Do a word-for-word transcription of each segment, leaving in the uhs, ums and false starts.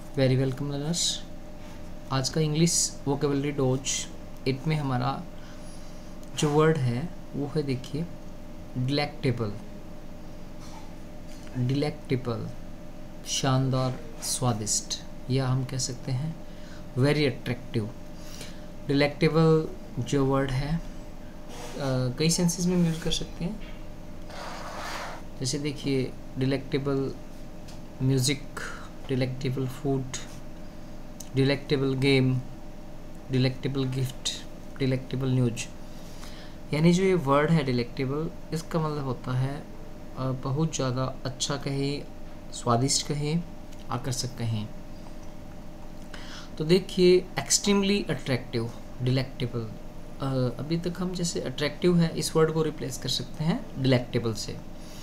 Very welcome learners. आज का English vocabulary dose eight में हमारा जो वर्ड है वो है, देखिए, डिलेक्टेबल। डिलेक्टेबल शानदार, स्वादिष्ट, या हम कह सकते हैं वेरी अट्रैक्टिव। डिलेक्टेबल जो वर्ड है आ, कई सेंसेस में यूज़ कर सकते हैं। जैसे देखिए, delectable music, delectable food, delectable game, delectable gift, delectable news. यानी जो ये वर्ड है डिलेक्टेबल, इसका मतलब होता है बहुत ज़्यादा अच्छा कहें, स्वादिष्ट कहें, आकर्षक कहें। तो देखिए, एक्सट्रीमली अट्रैक्टिव, डिलेक्टेबल। अभी तक हम जैसे अट्रैक्टिव है इस वर्ड को रिप्लेस कर सकते हैं डिलेक्टेबल से।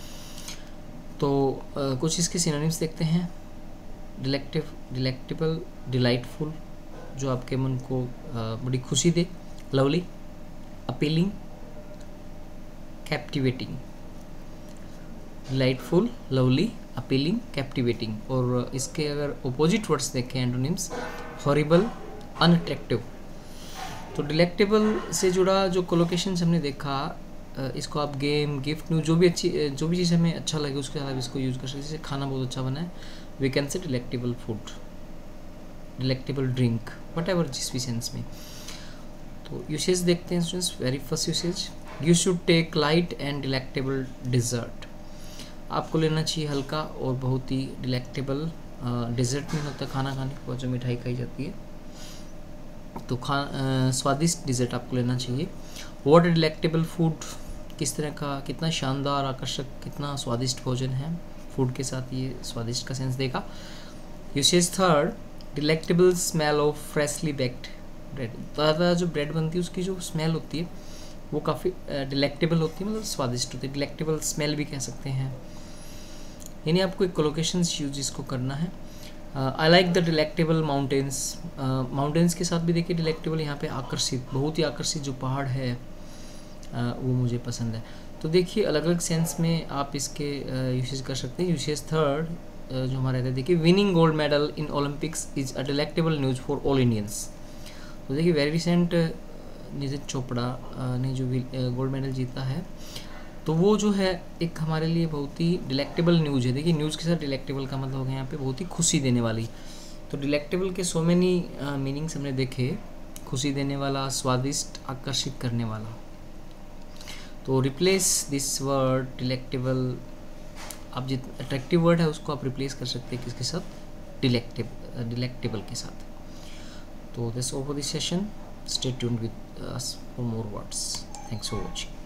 तो आ, कुछ इसके सिनोनिम्स देखते हैं। डिलेक्टिव, डिलेक्टेबल, डिलाइटफुल, जो आपके मन को आ, बड़ी खुशी दे। Lovely, appealing, captivating. Delightful, lovely, appealing, captivating. और इसके अगर अपोजिट वर्ड्स देखें, एंटोनिम्स, हॉरिबल, अनअट्रैक्टिव। तो डिलेक्टेबल से जुड़ा जो कोलोकेशंस हमने देखा, इसको आप गेम, गिफ्ट, न्यू, जो भी अच्छी जो भी चीज़ हमें अच्छा लगे उसके साथ इसको यूज़ कर सकते हैं। जैसे खाना बहुत अच्छा बना है, we can say delectable food, delectable drink, whatever, जिस भी सेंस में। तो यूसेज देखते हैं students. Very first usage, you should take light and delectable dessert. आपको लेना चाहिए हल्का और बहुत ही डिलेक्टेबल डिज़र्ट में होता है खाना खाने के बाद जो मिठाई खाई जाती है, तो खा स्वादिष्ट डिज़र्ट आपको लेना चाहिए। व्हाट डिलेक्टेबल फूड, किस तरह का, कितना शानदार, आकर्षक, कितना स्वादिष्ट भोजन है। फूड के साथ ये स्वादिष्ट का सेंस देगा। Usage third, delectable smell of freshly baked bread. ताज़ा जो ब्रेड बनती है उसकी जो स्मेल होती है वो काफ़ी डिलेक्टेबल होती है, मतलब स्वादिष्ट होती है। डिलेक्टेबल स्मेल भी कह सकते हैं। यानी आपको एक कोलोकेशंस यूज इसको करना है। I like the delectable mountains. Mountains के साथ भी देखिए डिलेक्टेबल यहाँ पे आकर्षित, बहुत ही आकर्षित जो पहाड़ है uh, वो मुझे पसंद है। तो देखिए अलग अलग सेंस में आप इसके यूसेज uh, कर सकते हैं। यूसेज थर्ड uh, जो हमारा रहता है, देखिए, winning gold medal in Olympics is a delectable news for all Indians. तो देखिए वेरी रिसेंट नीरज चोपड़ा ने जो भी गोल्ड मेडल जीता है, तो वो जो है एक हमारे लिए बहुत ही डिलेक्टेबल न्यूज है। देखिए न्यूज़ के साथ डिलेक्टेबल का मतलब हो गया यहाँ पे बहुत ही खुशी देने वाली। तो डिलेक्टेबल के सो मेनी मीनिंग्स हमने देखे, खुशी देने वाला, स्वादिष्ट, आकर्षित करने वाला। तो रिप्लेस दिस वर्ड डिलेक्टेबल, आप जित अट्रैक्टिव वर्ड है उसको आप रिप्लेस कर सकते हैं किसके साथ, डिलेक्टेबल डिलेक्टेबल के साथ। तो this over this session, stay tuned with us for more words. Thanks for watching.